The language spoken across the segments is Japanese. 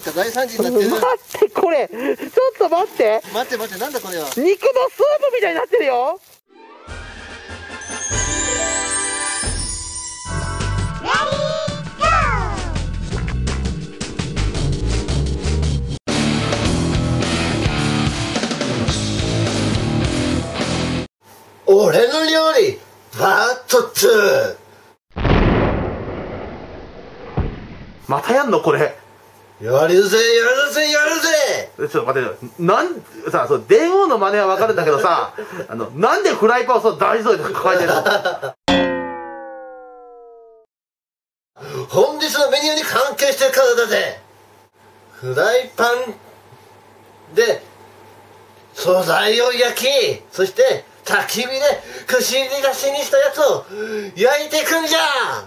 か大惨事になってる。 待って、これちょっと待って、 待って待って、なんだこれは。 肉のスープみたいになってるよ。 俺の料理パート2。 またやんのこれ。 やるぜやるぜやるぜ。 ちょっと待って、さ、そう、電王の真似はわかるんだけどさ、なんでフライパンをそう大事で抱えてるの？ 本日のメニューに関係してるからだぜ。フライパンで素材を焼き、そして焚き火で串入り出しにしたやつを焼いていくんじゃ。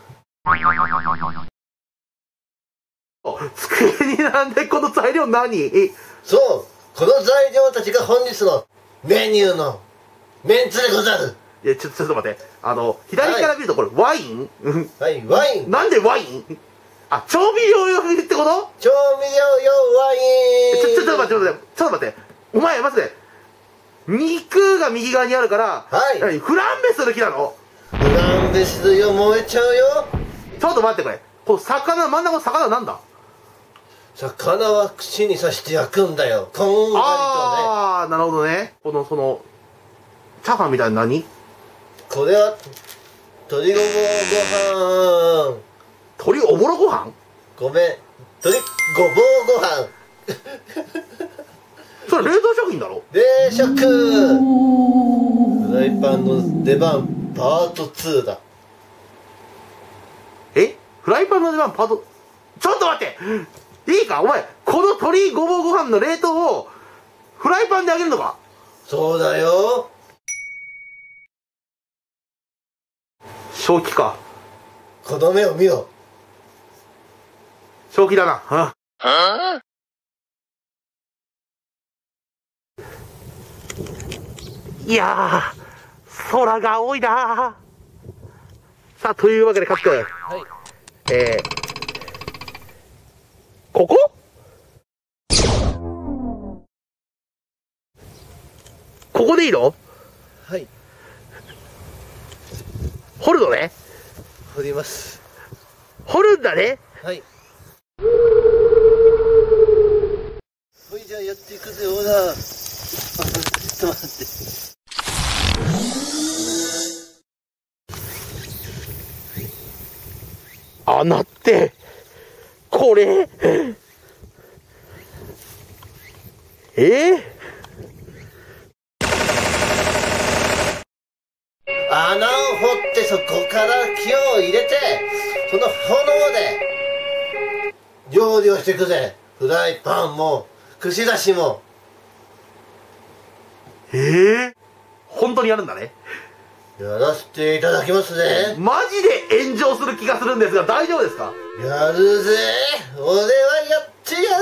机に並んでこの材料何？ そう、この材料たちが本日のメニューのメンツでござる。 いや、ちょっと待って。左から見るとこれ、ワイン？ はい、ワイン。 なんでワイン？あ、調味料用ってこと？ 調味料用ワイン。 ちょっと待って、ちょっと待って。お前、待って。肉が右側にあるから、 はい。 フランベする気なの？ フランベするよ、燃えちゃうよ。 ちょっと待って、これ。この魚、真ん中の魚なんだ？ 魚は串に刺して焼くんだよ。こんがりとね。 ああ、なるほどね。チャーハンみたいな何？ これは鶏ごぼうご飯。 鶏おぼろご飯？ ごめん、鶏ごぼうご飯。 それ冷凍食品だろ？ 冷食。フライパンの出番パート2だ。 え？フライパンの出番パート、ちょっと待って、いいかお前、この鶏ごぼうご飯の冷凍をフライパンで揚げるのか？ そうだよ。 正気か。 この目を見ろ。 正気だな。いやー、空が青いなー。さあ、というわけで、カック。はい。ここ？ここでいいの？ はい。 掘るのね？ 掘ります。 掘るんだね？ はい。ほいじゃあやっていくぜ、ほら。ちょっと待って。 穴って、これ穴を掘ってそこから木を入れて、その炎で料理をしていくぜ。フライパンも串刺しも。 本当にやるんだね。 やらせていただきますぜ。 マジで炎上する気がするんですが大丈夫ですか？ やるぜ。俺はやってやるぜ。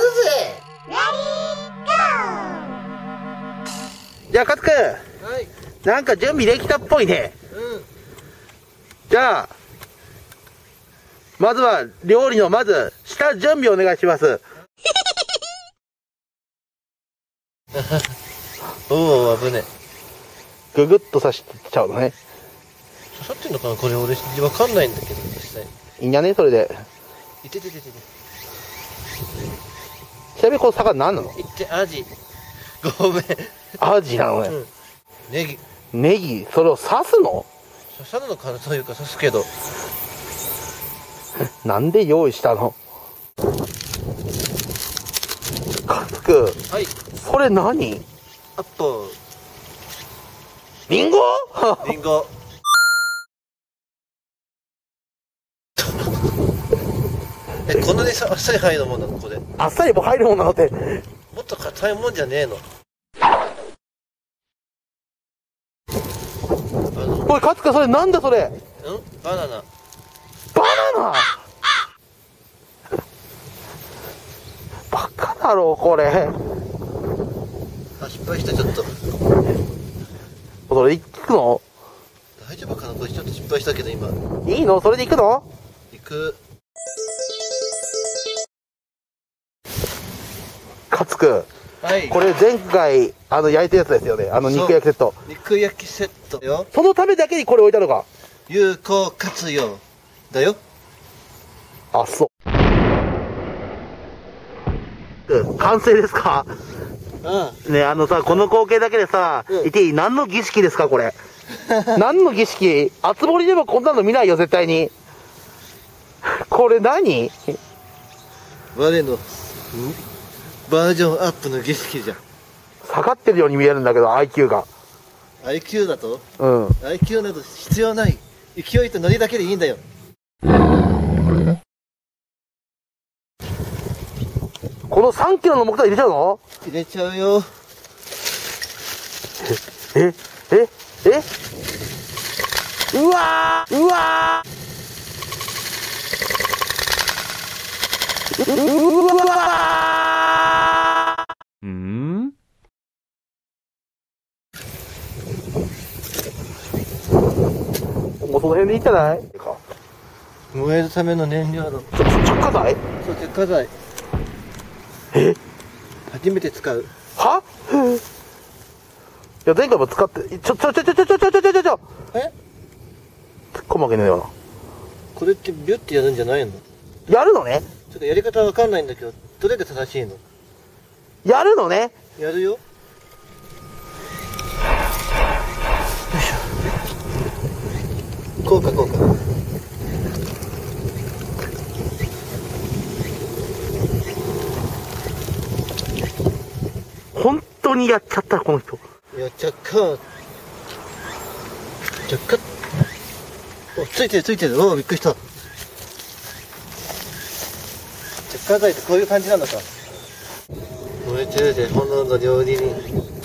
じゃあ、カツくん。 はい。 なんか準備できたっぽいね。じゃあ、まずは料理の下準備お願いします。 おお、危ねえ。 ぐぐっと刺しちゃうのね。 刺さってんのかなこれ、俺わかんないんだけど、実際。 いいんじゃねそれで。 いててててて。 ちなみにこの魚何なの？ アジ。ごめん。 アジなのね。 ネギ。 ネギ、それを刺すの？ 刺さるのかなというか刺すけど。 なんで用意したの？カツくん。 はい。 それ何？ アッポー。 リンゴ？ リンゴ。こんなにあっさり入るもんなのこれ？ あっさりも入るもんなのって。 もっと硬いもんじゃねえの？ これカツくん、それなんだそれ？ バナナ。 バナナ？バカだろこれ。 あ、失敗した。ちょっとそれ行くの？ 大丈夫かなこれ。ちょっと失敗したけど今。 いいの？それで行くの？ 行く。 カツくん。 はい。 これ前回、焼いたやつですよね。肉焼きセット。 肉焼きセットよ。 そのためだけにこれ置いたのか。 有効活用。だよ。 あ、そう。完成ですか？ね、さ、この光景だけでさ、言っていい？何の儀式ですか、これ。何の儀式？あつ森でもこんなの見ないよ、絶対に。これ何？ 我の、バージョンアップの儀式じゃん。 下がってるように見えるんだけど、IQ が。 IQ だと？ うん。 IQ など必要ない。勢いとノリだけでいいんだよ。 この3キロの木材入れちゃうの？ 入れちゃうよ。 うわー、うわー、うわー、もうその辺でいいんじゃない？ 燃えるための燃料の。 着火剤？ そう、着火剤。初めて使う。 は？いや、前回も使って、え？小負けねえよな。 これってビュッてやるんじゃないの？ やるのね？ ちょっとやり方わかんないんだけど、どれが正しいの？ やるのね？ やるよ。よいしょ。こうか。 本当にやっちゃった、この人。 やっちゃっか。お、ついてる。お、びっくりした。着火剤ってこういう感じなのか。燃えてるで、炎の料理人。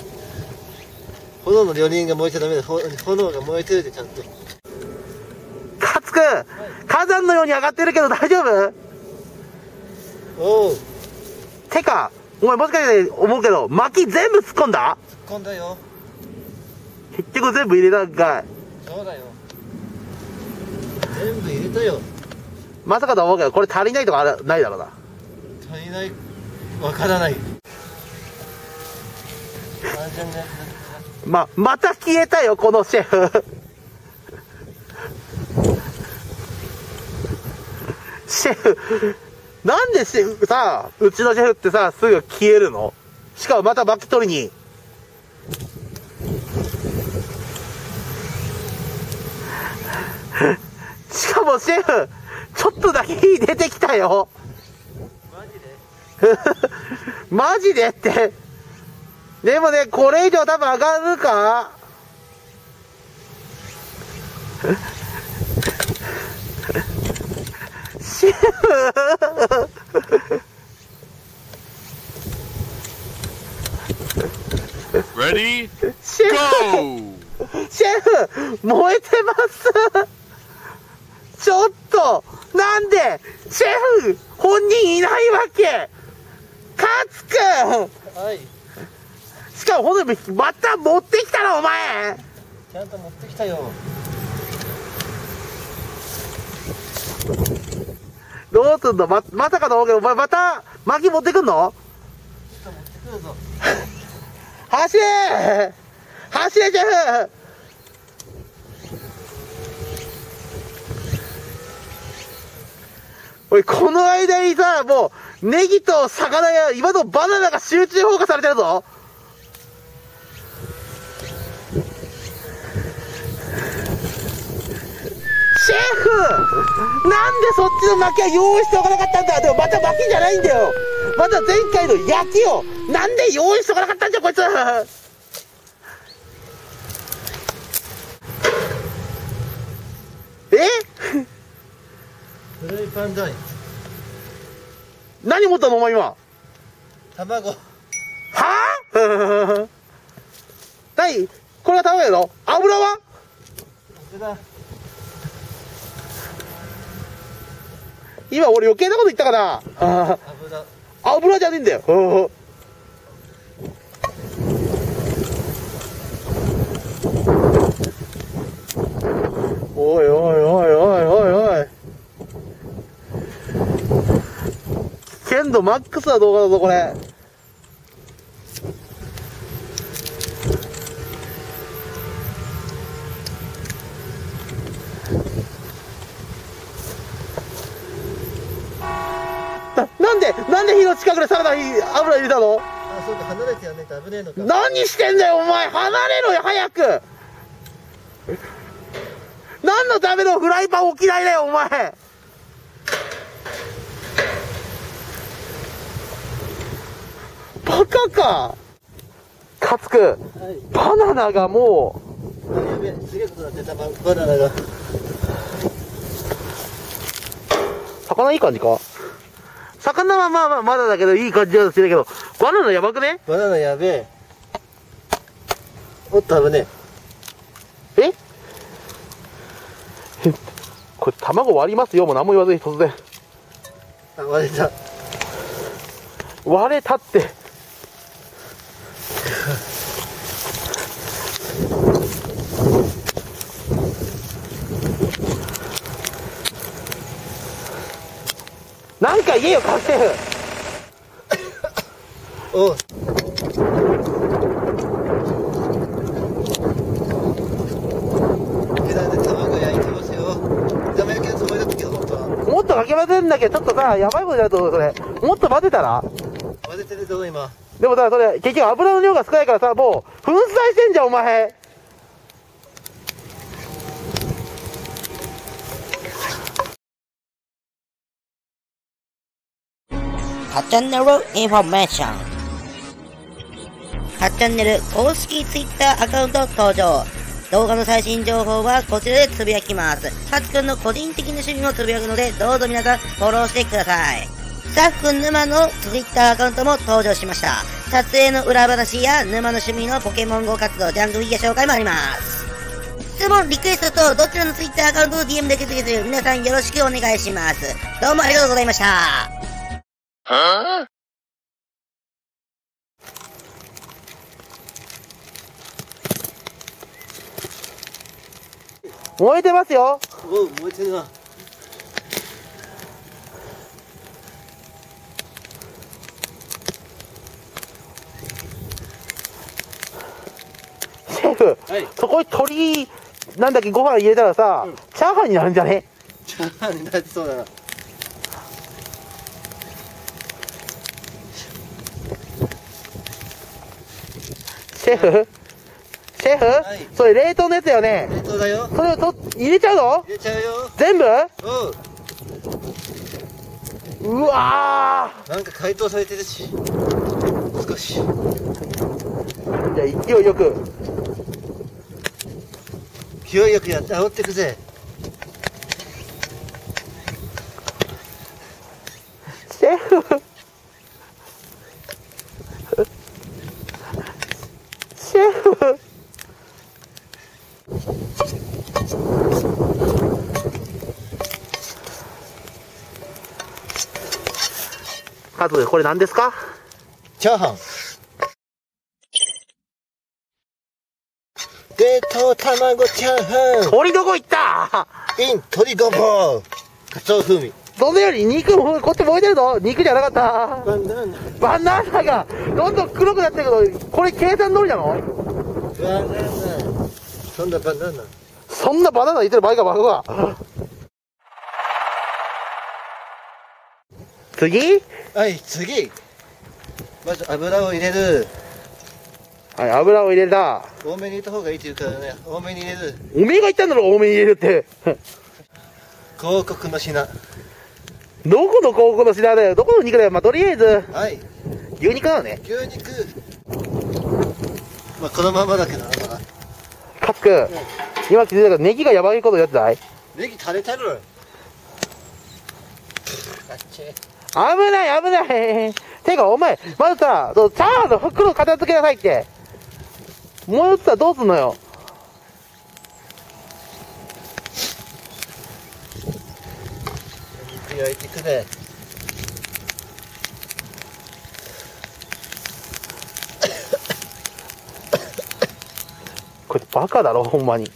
炎の料理人が燃えちゃダメだ。炎が燃えてるで、ちゃんと。 カツくん、火山のように上がってるけど大丈夫？ おう。 てか、お前もしかして思うけど、薪全部突っ込んだ？ 突っ込んだよ。 結局全部入れたんかい。 そうだよ。全部入れたよ。 まさかと思うけど、これ足りないとかないだろうな。 足りない。わからない。 また消えたよ、このシェフ。シェフ、なんでシェフさ、うちのシェフってさ、すぐ消えるの？しかもまた薪取りに。しかもシェフ、ちょっとだけ火出てきたよ。 マジで？ マジでって。でもね、これ以上多分上がるか？シェフ Ready? シェフ Go! シェフ燃えてます。ちょっとなんでシェフ本人いないわけ？カツくん、 はい。 しかもほんとにまた持ってきたのお前。 ちゃんと持ってきたよ。 どうすんの？まさかと思うけど、お前また薪持ってくんの？ ちょっと持ってくるぞ。 走れシェフ。おい、この間にさ、もうネギと魚や今のバナナが集中放火されてるぞ。シェフ、なんでそっちの薪は用意しておかなかったんだ。でもまた薪じゃないんだよ。また前回の焼きをなんで用意しておかなかったんじゃこいつ。 フライパンだい。 何持ったのお前今。 卵。 はぁ何これが卵やろ？油は？ 油。 今俺余計なこと言ったかな。油じゃねえんだよ。おいおいおいおいおいおい。危険度マックスな動画だぞこれ。 なんで火の近くでサラダ油入れたの？ あ、そうか、離れてやんないと危ねえのか。 何してんだよお前、離れろよ早く。何のためのフライパン置きないだよお前。バカか。カツくん、 はい。 バナナがもあ、やべえ、すげえことだってた、バナナが。 う、魚いい感じか。魚はまあまだだけどいい感じだしてるけど、バナナやばくね？ バナナやべえ。おっと危ねえこれ卵割りますよもう何も言わずに突然。 え。あ、割れた。 割れたって。なんか言えよ家政婦。 おう。値段で卵焼いてますよ。炒め焼きのつもりだったけど、本当は。 もっとかき混ぜるんだけど、ちょっとさ、やばいことだとそれ。もっと混ぜたら？ 混ぜてるぞ、今。 でもさ、それ、結局油の量が少ないからさ、もう、粉砕してんじゃん、お前。 8チャンネルインフォメーション。8チャンネル公式 Twitter アカウント登場。動画の最新情報はこちらでつぶやきます。ハツくんの個人的な趣味もつぶやくので、どうぞ皆さんフォローしてください。スタッフ沼の Twitter アカウントも登場しました。撮影の裏話や沼の趣味のポケモン GO 活動、ジャンクフィギュア紹介もあります。質問、リクエストとどちらの Twitter アカウントを DM で受け付けて皆さんよろしくお願いします。どうもありがとうございました。 燃えてますよ。 おう、燃えてるな。 シェフ、 はい。 そこに鶏、なんだっけ、ご飯入れたらさ、チャーハンになるんじゃね？ チャーハンになりそうだな。 シェフシェフ、 はい、 それ冷凍のやつだよね。 冷凍だよ。 それを入れちゃうの？ 入れちゃうよ。 全部？ おう。 うわなんか解凍されてるし。少し。 じゃあ勢いよく。 勢いよくやって煽ってくぜ。 シェフシェフカズ、これ何ですか？ チャーハン。冷凍卵チャーハン。 鶏どこ行った？ イン鶏ごぼう。カツオ風味。 それより肉もこっち燃えてるぞ。肉じゃなかった。 バナナ。 バナナがどんどん黒くなってるけど、これ計算通りなの？ バナナ。そんなバナナ。 そんなバナナ言ってる場合かバカが。次？ はい、次。まず油を入れる。 はい、油を入れた。 多めに入れた方がいいって言うからね、多めに入れる。 おめえが言ったんだろ、多めに入れるって。 広告の品。 どこの広告の品だよ。どこの肉だよ。まあ、とりあえず、 はい。 牛肉なのね。 牛肉。まあ、このままだけどな。 カツくん、今気づいたけど、ネギがやばいことやってない？ ネギ垂れてる。あっち。 危ない危ない。てか、お前、まずさ、チャーハンの袋片付けなさいって。もう一つはどうすんのよ。 肉焼いてくれ。 これバカだろ、ほんまに。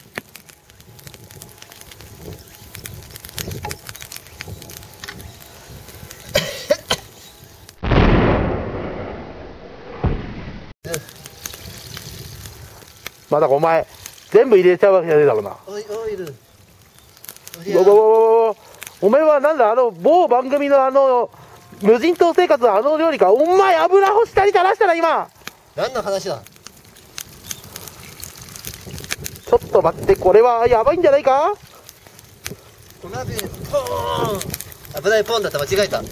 まだお前、全部入れちゃうわけじゃねえだろうな。 オイル。 お前はなんだ、某番組の無人島生活はあの料理か。お前油干したり垂らしたら今。 何の話だ。 ちょっと待って、これはやばいんじゃないか。 お鍋ポーン。危ない、ポーンだった。間違えた。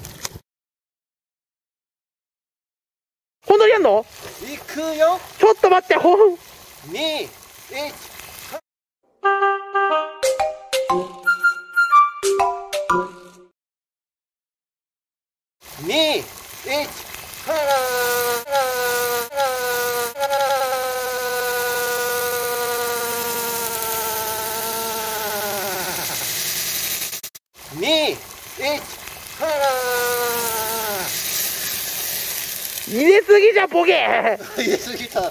本当にやんの？ いくよ。 ちょっと待って、 2、1。2、1、はらー。2、1、はらー。 入れすぎじゃボケ。 入れすぎた。なん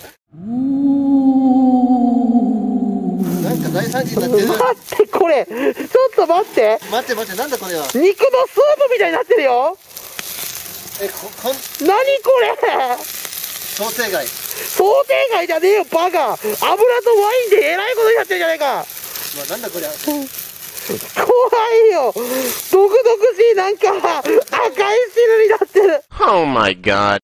か大惨事になってる。 待って、これちょっと待って、 待って待って、なんだこれは。 肉のスープみたいになってるよ。 何何これ。 想定外。 想定外じゃねえよバカ。油とワインでえらいことになってるじゃないか。 なんだこりゃ。 怖いよ。毒々しい、なんか赤い汁になってる。 Oh my god.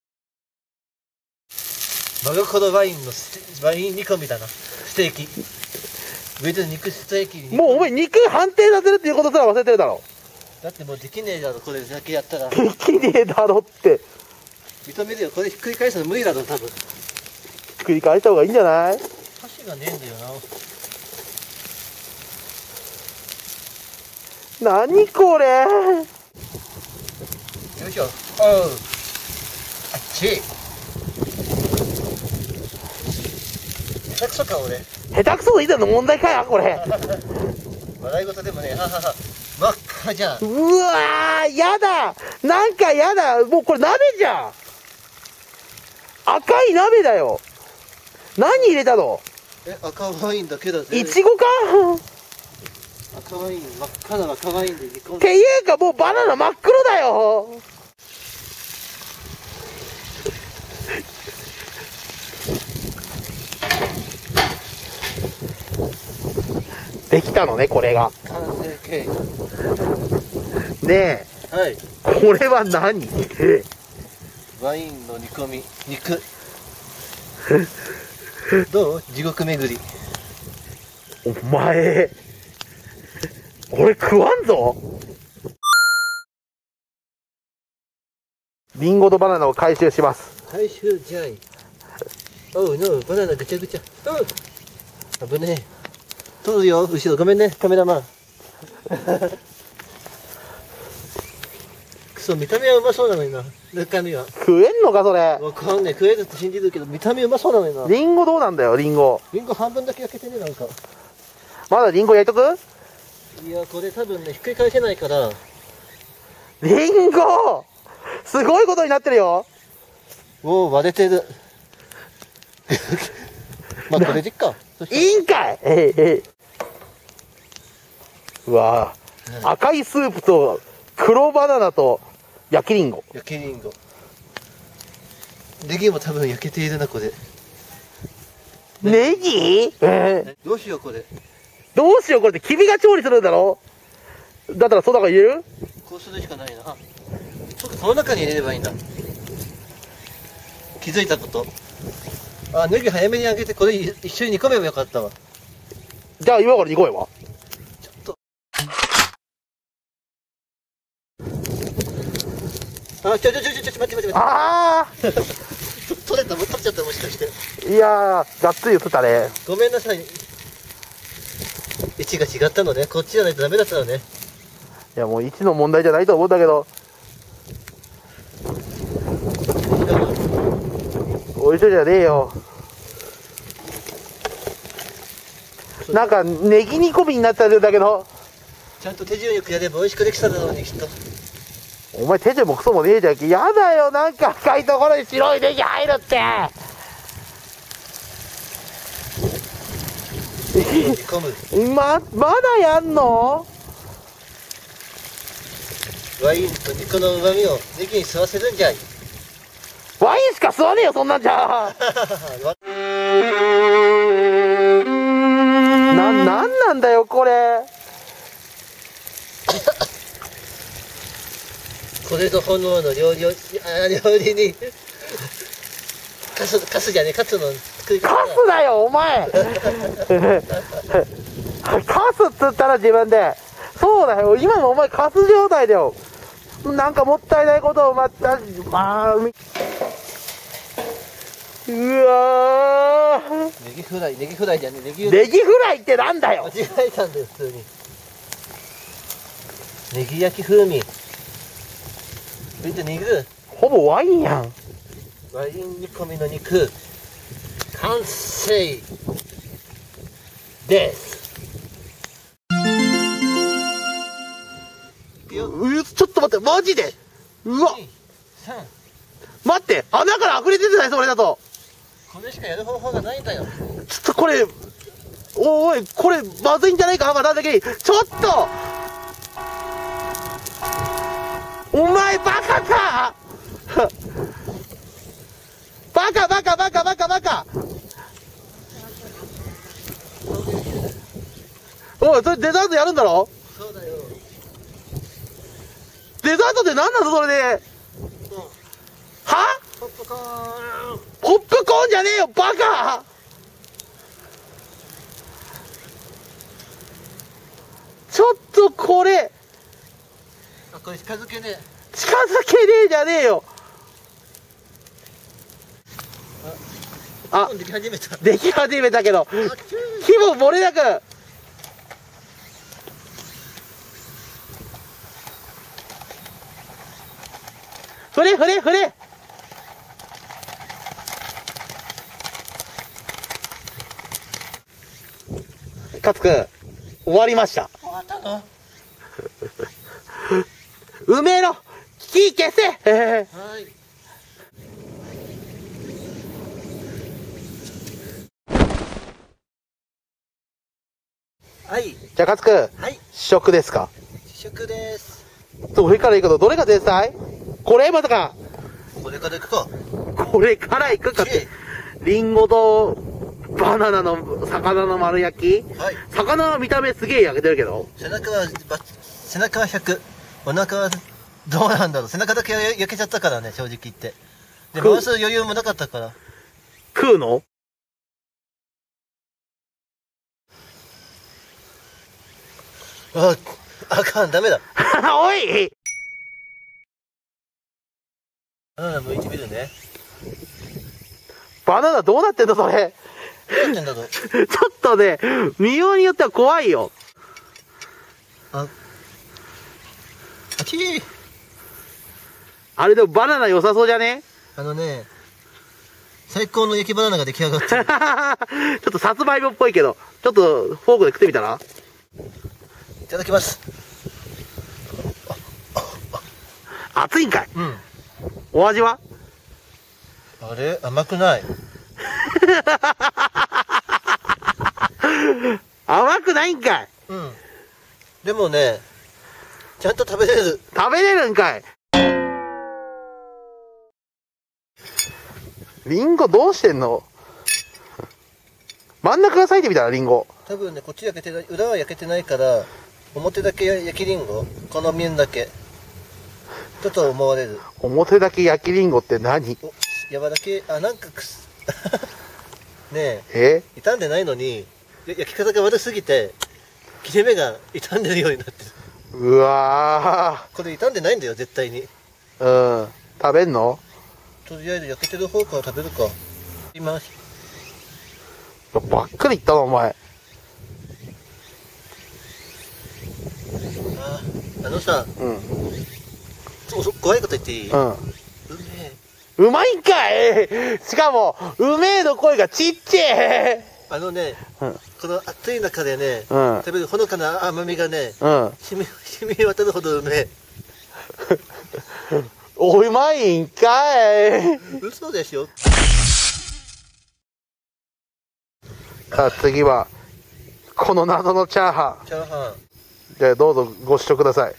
真心ワインのワイン煮込みだな。ステーキ。上で肉ステーキに。 もうお前肉判定させるっていうことすら忘れてるだろ。 だってもうできねえだろ、これだけやったら。 できねえだろって。 認めるよ、これひっくり返すの無理だろ、多分。 繰り返した方がいいんじゃない？ 箸がねえんだよな。 何これ。 よいしょ。おう。あっち。下手くそか、俺。 下手くそ以前の問題かよこれ。 笑い事でもね、ははは。真っ赤じゃん。 うわー、やだ。なんかやだ。もうこれ鍋じゃん。赤い鍋だよ。何入れたの？ 赤ワインだけだぜ。 いちごか？ 赤ワイン、真っ赤な赤ワインで煮込んで。 っていうかもうバナナ真っ黒だよ。できたのね、これが。 完成形。 ねはい。 え、これは何？ ワインの煮込み、肉。どう？地獄巡り。 お前、俺食わんぞ。リンゴとバナナを回収します。 回収じゃい。おうの、バナナぐちゃぐちゃ。うん。危ねえ。取るよ、後ろ。ごめんね、カメラマン。くそ、見た目はうまそうなのにな。中身は。 食えんのかそれ。 わかんねえ、食えるって信じるけど、見た目うまそうなのにな。 リンゴどうなんだよ、リンゴ。 リンゴ半分だけ焼けてね、なんか。 まだリンゴ焼いとく？ いや、これ多分ね、ひっくり返せないから。 リンゴすごいことになってるよ。 おお、割れてる。まあ、これでいっか。 いいんかい。うわぁ、赤いスープと黒バナナと焼きリンゴ。 焼きリンゴ。ネギも多分焼けているな、これ。 ネギ？ どうしよう、これ。 どうしようこれって君が調理するんだろ？だったらソダが入れる？ こうするしかないな。あ、そうか、この中に入れればいいんだ。気づいたこと。あ、ネギ早めに揚げて、これ一緒に煮込めばよかったわ。 じゃあ今から煮込めば？ ちょっと。あ、ちょ、待って。 あ取れた、取っちゃった、もしかして。 ー、いやー、がっつり映ったね。 ごめんなさい。位置が違ったのね。こっちじゃないとダメだったのね。 いやもう位置の問題じゃないと思うんだけど。おいしそうじゃねえよ。なんかネギ煮込みになったんだけど。 ちゃんと手順よくやれば美味しくできただろうに、きっと。 お前手順もクソもねえじゃんけ。やだよ、なんか赤いところに白いネギ入るって。 煮込む。 まだやんの？ ワインと肉の旨味をネギに吸わせるんじゃい。 ワインしか吸わねえよ、そんなんじゃ。なんなんだよこれ。 これぞ炎の料理人カスじゃねえ、カツの作り方カスだよお前カスっつったら自分で。そうだよ、今のお前カス状態だよ。なんかもったいないことをうわー、 ネギフライじゃねえ、 ネギフライってなんだよ。 間違えたんだよ、普通に。ネギ焼き風味。見て、握る。 ほぼワインやん。 ワイン煮込みの肉、完成です。 ちょっと待って、マジで。うわ、待って、穴から溢れ出てない、それだと。 これしかやる方法がないんだよ。 ちょっとこれ、おい、これまずいんじゃないか、なんだけに。ちょっとお前バカかバカおい、それデザートやるんだろ。 そうだよ。 デザートって何なのそれで。はポップコーン。 ポップコーンじゃねえよバカ。ちょっとこれこれ近づけねえ。 近づけねえじゃねえよ。あ、 でき始めた。 でき始めたけど火も漏れなく。振れカツくん終わりました。 終わったの？ 梅の火消せ。 はい。はい。 じゃあカツくん、 はい。 試食ですか？ 試食です。 どれからいくの？どれが天才？これまさか。 これからいくか。 これからいくかって。リンゴとバナナの魚の丸焼き。 はい。 魚は見た目すげえ焼けてるけど。 背中は100。お腹はどうなんだろう。背中だけ焼けちゃったからね、正直言って。で、回す余裕もなかったから。 食うの？ あかん、ダメだ。 おい！ バナナ剥いてみるね。 バナナどうなってんのそれ。 どうなってんだろう。 ちょっとね、見ようによっては怖いよ。 あちー。 あれでもバナナ良さそうじゃね？ 最高の焼きバナナが出来上がってる。 ちょっとさつまいもっぽいけど、ちょっとフォークで食ってみたら？ いただきます。 熱いんかい？ うん。 お味は？ あれ？甘くない。 甘くないんかい？ うん。でもね、ちゃんと食べれる。 食べれるんかい？リンゴどうしてんの？真ん中が裂いてみたらリンゴ。 多分ね、こっち焼けてない、裏は焼けてないから、表だけ焼きリンゴ、この面だけ。ちょっと思われる。 表だけ焼きリンゴって何？ 柔らけ、なんかねえ、傷んでないのに、焼き方が悪すぎて、切れ目が傷んでるようになってる。 うわこれ傷んでないんだよ、絶対に。 ー。うん。食べんの？ とりあえず焼けてる方から食べるか。今。 ばっかり言ったの、お前。 さ、 うん。 怖いこと言っていい？ うん。 うめえ。 うまいんかい。しかも、うめえの声がちっちゃい。 うん、この暑い中でね、 うん、 食べるほのかな甘みがね、 うん、 染み渡るほどうめえ。 うまいんかい。 嘘でしょ。 さあ次はこの謎のチャーハン。 チャーハン。 じゃあどうぞご試食ください。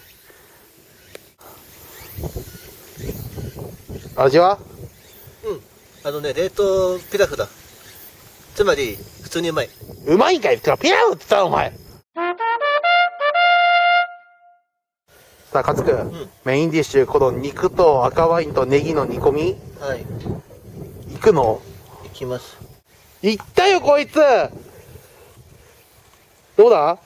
味は？ うん。冷凍ピラフだ。つまり普通にうまい。 うまいんかい。ピラフって言ったらお前。ささあ、カツくん、メインディッシュ、この肉と赤ワインとネギの煮込み、 はい。 いくの？ いきます。 いったよ、こいつ。どうだ？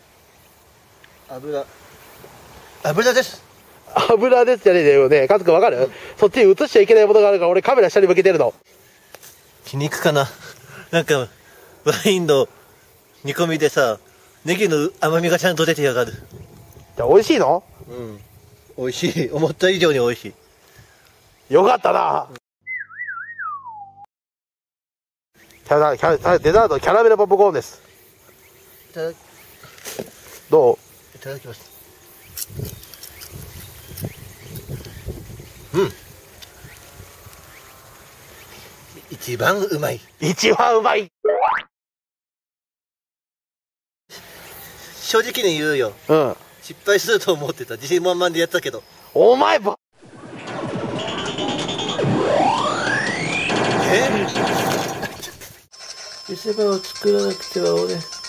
油です。 油ですじゃねえよね。カツくんわかる？そっちに映しちゃいけないものがあるから俺カメラ下に向けてるの。 気にくかな。なんか、ワインの煮込みでさ、ネギの甘みがちゃんと出てやがる。 じゃあ美味しいの？ うん。美味しい。思った以上に美味しい。 よかったな。デザートキャラメルポップコーンです。どう？ いただきます。一番うまい。 一番うまい。 正直に言うよ。 うん。 失敗すると思ってた。自信満々でやったけど。 お前見せ場を作らなくては俺。